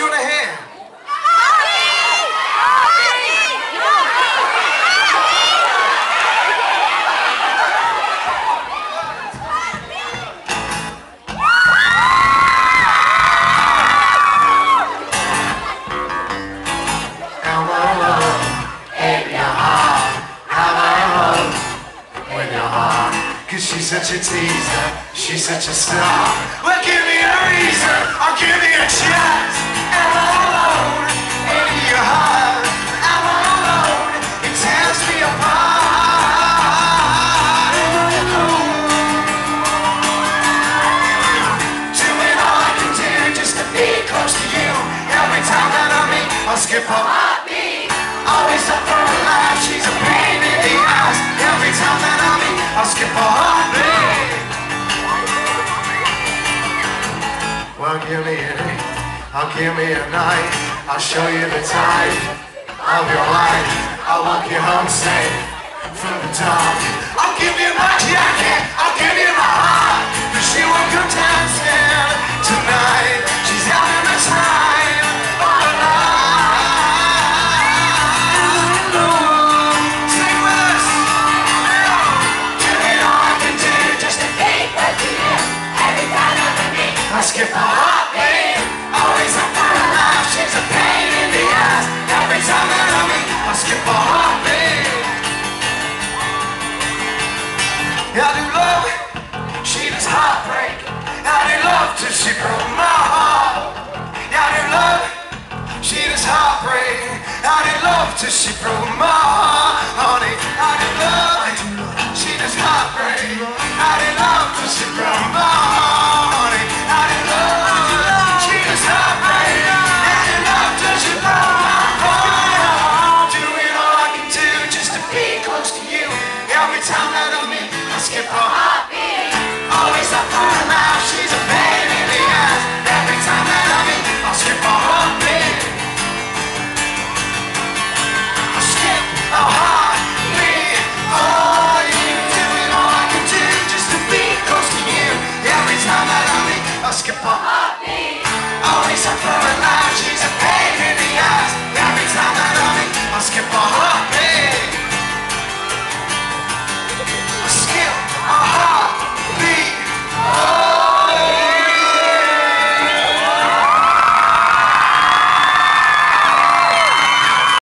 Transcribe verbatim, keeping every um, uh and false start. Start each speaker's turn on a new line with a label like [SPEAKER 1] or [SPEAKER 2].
[SPEAKER 1] you in a hand. Cause she's such a teaser, she's such a star. Well, give me a reason, or give me a chance. Am I alone in your heart? Am I alone? It tears me apart. Doing all I can do just to be close to you. Every time that I meet, I'll skip a heartbeat. Always up for a laugh, she's a pain in the ass. Every time that I meet, I'll skip a heartbeat. Well, give me a day, I'll give me a night. I'll show you the tide of your life. I'll walk you home safe from the dark. I'll give you my jacket, I'll give you my heart. But she won't come dancing tonight. She's having a time of her life. Sing with us. Doing all I can do just to be with you. Every time I meet, I skip a heartbeat. Always up for a laugh, she's a pain in the ass. Every time that I meet, I skip a heartbeat. I do love, she does heartbreak. I do love till she broke my